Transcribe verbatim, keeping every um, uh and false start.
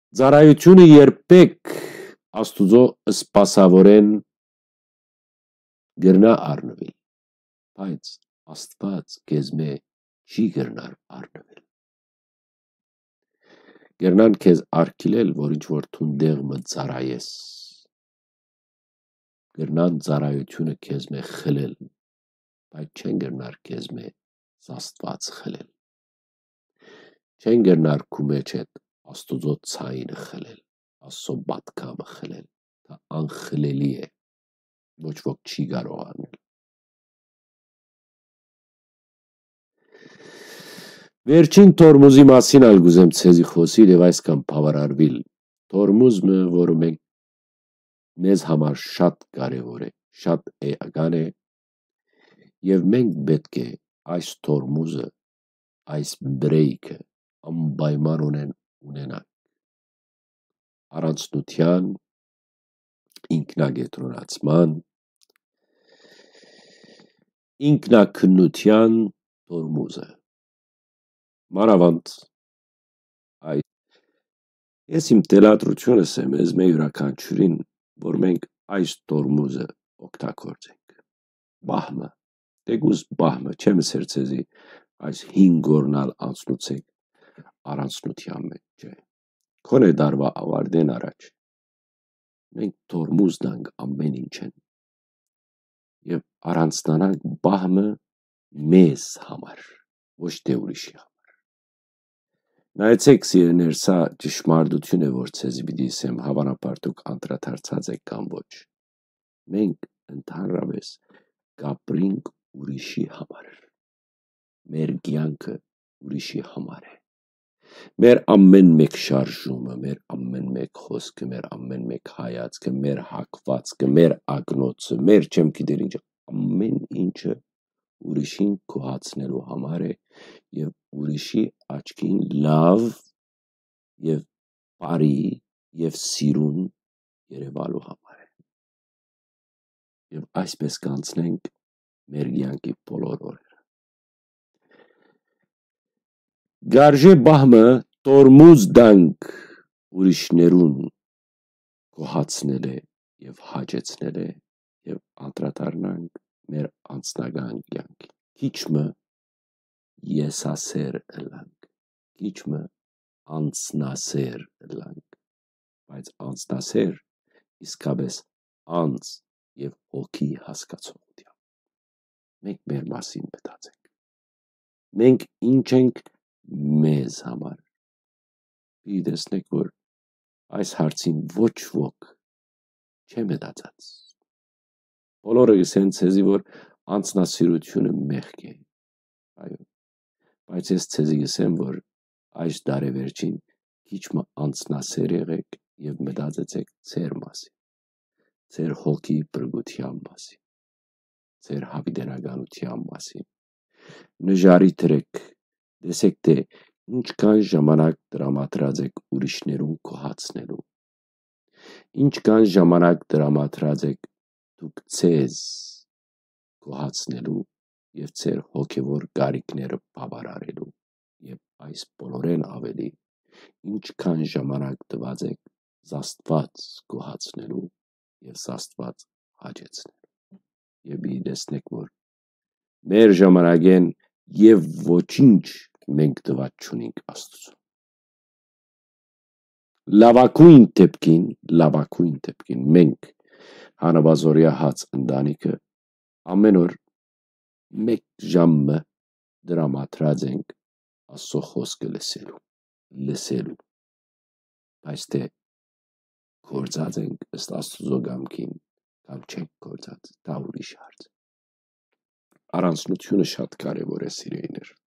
Ծառայությունը երբեք Աստուծո սպասավորեն գրնա առնվել, բայց Աստված քեզմե չի գրնար առնվել։ Գրնան քեզ արգիլել, որ ինչ որ թունդեղ մը ծառայես։ Գրնան ծառայությունը քեզմե խլել, բայց չեն գրնար քեզմե Աստված խլել։ Չեն գրնար քու մեջ հետ Աստուծո ցայինը խլել, Աստծո պատգամը խլել, դա անխլելի է, ոչ ոք չի կարող անել։ Վերջին Թորմուզի մասին ալ գուզեմ ցեզի խոսիլ եւ այսքան բավարարվիլ։ Թորմուզը, որը մենք մեզ համար շատ կարևոր է, շատ էական է, եւ մենք պետք է այս Թորմուզը, այս բրեյքը անպայման ունեն ունենանք։ Առանցնության, ինքնագետրոնացման, ինքնակնության Թորմուզը։ Մանավանդ այս ես իմ տելադրությունս եմ ես մեր յուրաքանչյուրին, որ մենք այս Թորմուզը օգտագործենք։ Բահմը, դեգուզ բահմը, չեմ սերցեզի այս հինգ օրնալ անցնուցեք առանցնության մեջ չէ։ Քոնե դարվա ավարտեն առաջ մենք Թորմուզն ենք ամեն ինչ են եւ առանցնանանք բահմը մեզ համար, ոչ թե ուրիշի համար։ Նայեցեք սիրեներ, սա ճշմարտություն է, որ ցեզի պիտի ասեմ, հավանաբար դուք անդրադարձած եք կամ ոչ։ Մենք ընդհանրապես կապրինք ուրիշի համար։ Մեր կյանքը ուրիշի համար է։ Մեր ամեն մեկ շարժումը, մեր ամեն մեկ խոսքը, մեր ամեն մեկ հայացքը, մեր հագվածքը, մեր ակնոցը, մեր չեմ գիտեր ինչ, ամեն ինչը ուրիշին գոհացնելու համար է եւ ուրիշի աչքին լավ եւ բարի եւ սիրուն երևալու համար է։ Եվ այսպես կանցնենք մեր կյանքի բոլոր օրերը։ Գարժե բահմը Թորմուզ դանք ուրիշներուն գոհացնել է եւ հաճեցնել է եւ անդրադառնանք մեր անձնական կյանքի։ Քիչմը եսասեր ըլանք, քիչմը անձնասեր ըլանք, բայց անձնասեր իսկապես անձ եւ հոգի հասկացողությամբ։ Մենք մեր մասին մտածենք։ Մենք ինչ ենք մեզ համար։ Իդեսնեք, որ այս հարցին ոչ ոք չէ մտածած։ Բոլորը ասեն ցեզի, որ անձնասիրությունը մեղք է։ Այո, բայց ես ցեզի ասեմ, որ այս դարեվերջին քիչմը անձնասեր եղեք եւ մտածեցեք ձեր մասին, ձեր հոգի բրգության մասին, ձեր հավիտենականության մասին։ Նժարի դրեք, տեսեք թե ինչքան ժամանակ տրամադրած եք ուրիշներուն գոհացնելու, ինչքան ժամանակ տրամադրած եք դուք ցեզ գոհացնելու եւ ձեր հոգեվոր կարիքները բավարարելու եւ այս բոլորեն ավելի ինչքան ժամանակ տված եք Աստված գոհացնելու եւ Աստված հաճեցնելու։ Եվ իդեսնեք, որ մեր ժամանակեն եւ ոչինչ մենք տված չունենք Աստծո։ Լավակույն դեպքին, լավակույն դեպքին մենք հանավազորյա հաց ընտանիքը ամեն օր մեկ ժամը դրամատրած ենք Աստծո խոսքը լսելու, լսելու, բայց թե գործած ենք ըստ Աստծո կամքին կամ չենք գործած, դա ուրիշ հարց։ Առանցնությունը շատ կարևոր է, սիրելիներ։